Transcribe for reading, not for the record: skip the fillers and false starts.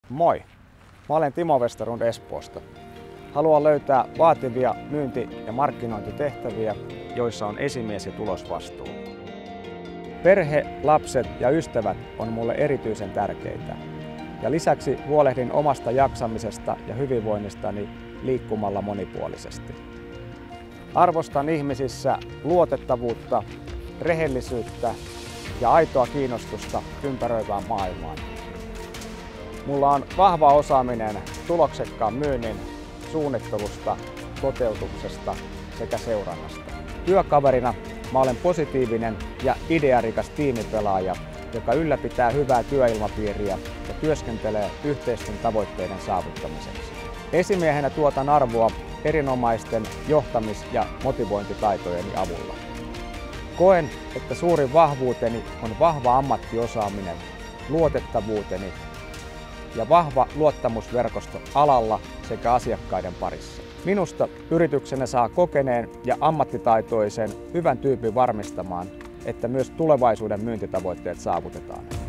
Moi! Mä olen Timo Westerlund Espoosta. Haluan löytää vaativia myynti- ja markkinointitehtäviä, joissa on esimies ja tulosvastuu. Perhe, lapset ja ystävät on mulle erityisen tärkeitä. Ja lisäksi huolehdin omasta jaksamisesta ja hyvinvoinnistani liikkumalla monipuolisesti. Arvostan ihmisissä luotettavuutta, rehellisyyttä ja aitoa kiinnostusta ympäröivään maailmaan. Mulla on vahva osaaminen tuloksekkaan myynnin, suunnittelusta, toteutuksesta sekä seurannasta. Työkaverina mä olen positiivinen ja idearikas tiimipelaaja, joka ylläpitää hyvää työilmapiiriä ja työskentelee yhteisten tavoitteiden saavuttamiseksi. Esimiehenä tuotan arvoa erinomaisten johtamis- ja motivointitaitojeni avulla. Koen, että suurin vahvuuteni on vahva ammattiosaaminen, luotettavuuteni ja vahva luottamusverkosto alalla sekä asiakkaiden parissa. Minusta yrityksenä saa kokeneen ja ammattitaitoisen hyvän tyypin varmistamaan, että myös tulevaisuuden myyntitavoitteet saavutetaan.